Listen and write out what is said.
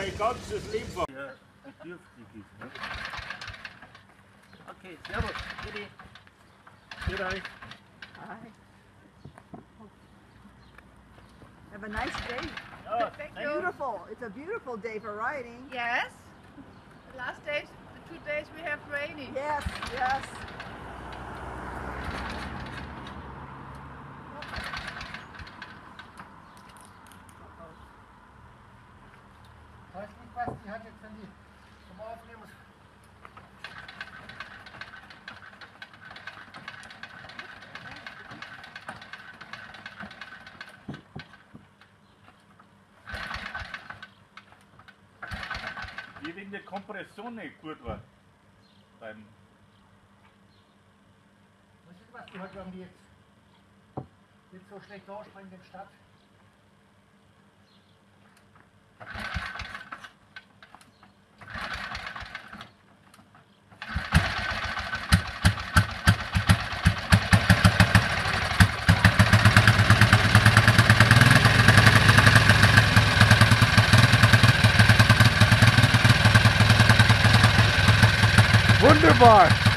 dein ganzes Leben war. Ja, bedürftig ist. Ne? Okay, servus, bitte. Bitte euch. Hi. Have a nice day. Ja, Thank thank you. Beautiful. It's a beautiful day for riding. Yes. The last days, the 2 days we have raining. Yes, yes. Weiß nicht, was die hat jetzt, wenn die zum Aufnehmen. Wie wegen der Kompression nicht gut war. Beim Was ist was die heute irgendwie jetzt so schlecht ausspringen in der Stadt? Wunderbar!